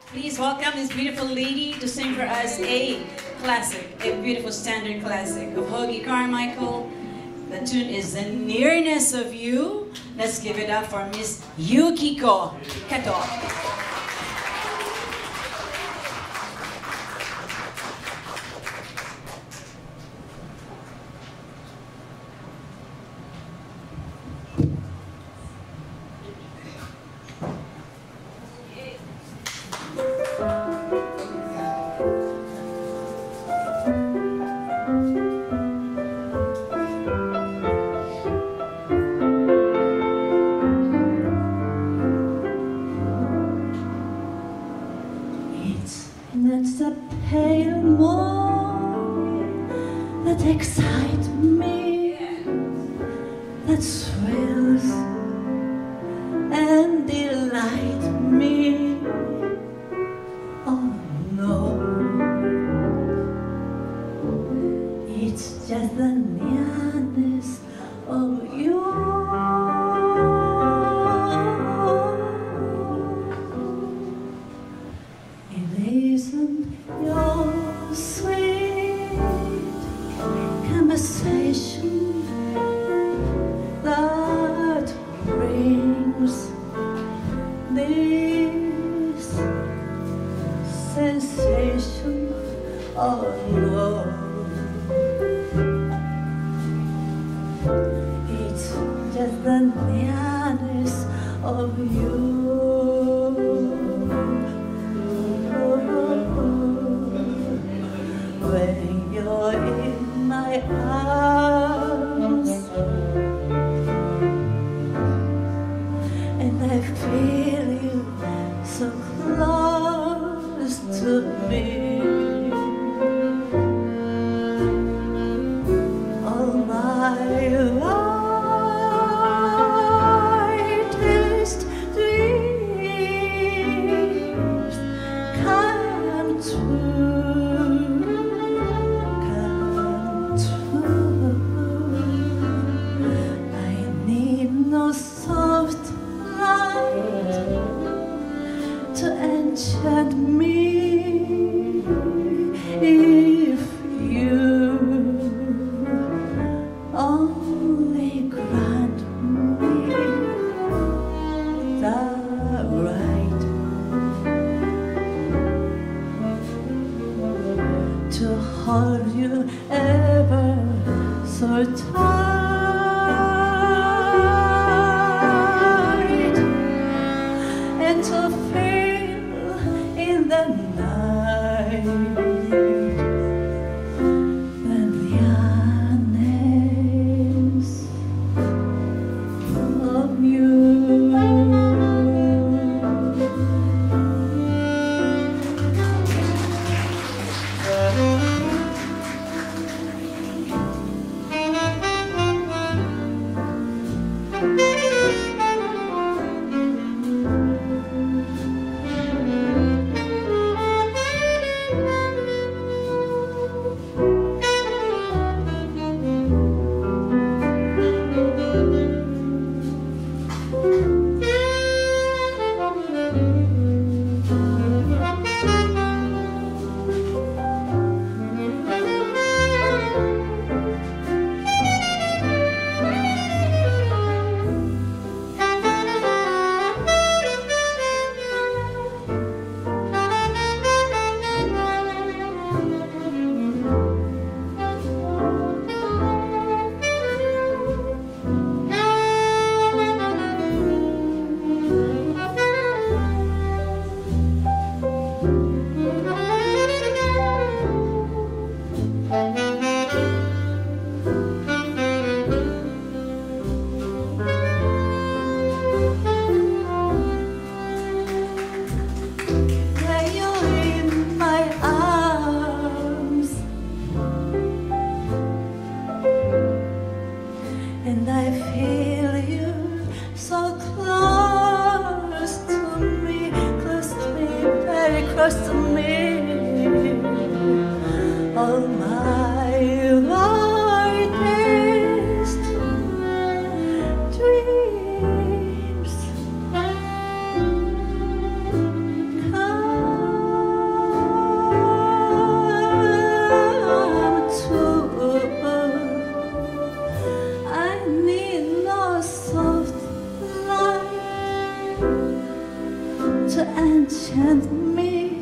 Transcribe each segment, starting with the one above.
Please welcome this beautiful lady to sing for us a classic, a beautiful standard classic of Hoagy Carmichael. The tune is The Nearness of You. Let's give it up for Miss Yukiko Kato. That's the pale morning that excites me, that thrills and delights me. Oh no, it's just the nearness of you. Your sweet conversation that brings this sensation of love. It's just the nearness of you. When you're in my arms and I feel you so close to me, all my lightest dreams come true. Soft light to enchant me, if you only grant me the right to hold you ever so tight. And to feel in the night the nearness of you. And I feel you so close to me, very close to me. All my lightest dreams come to enchant me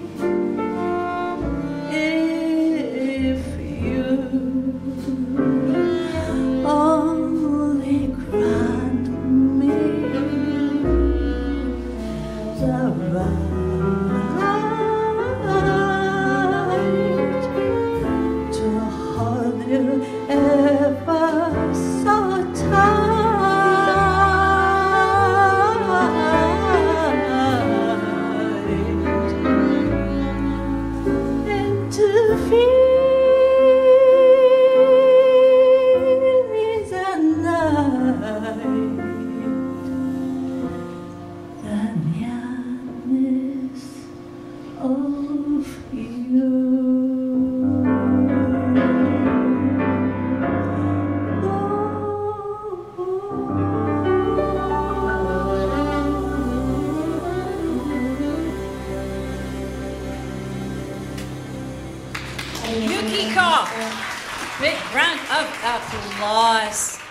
if you only grant me the right to hold you ever so tight, and to feel the night, the nearness of you. Yukiko! Big round of applause.